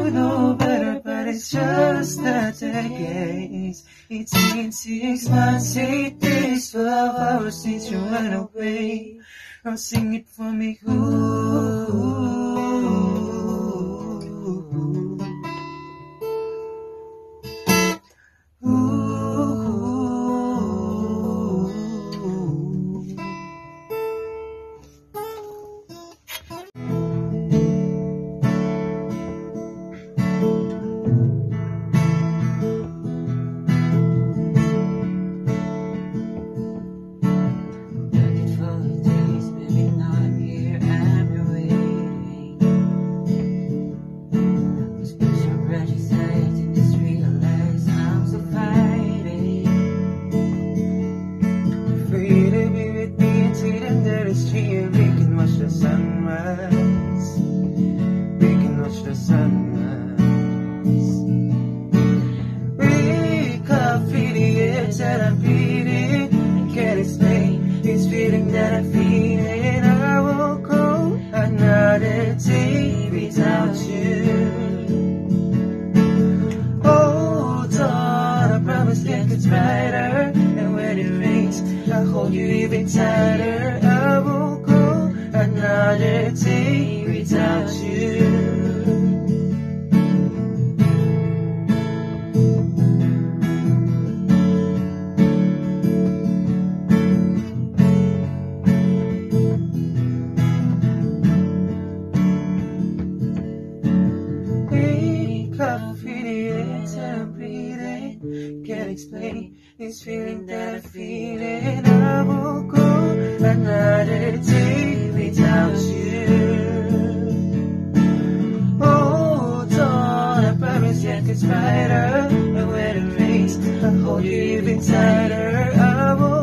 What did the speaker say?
know better, but it's just a decades. It's been 6 months, 8 days, 12 hours since you went away. Now sing it for me, ooh. This feeling that I'm feeling, I won't go another day without you. Hold on, I promise it gets brighter, and when it rains, I'll hold you even tighter. I won't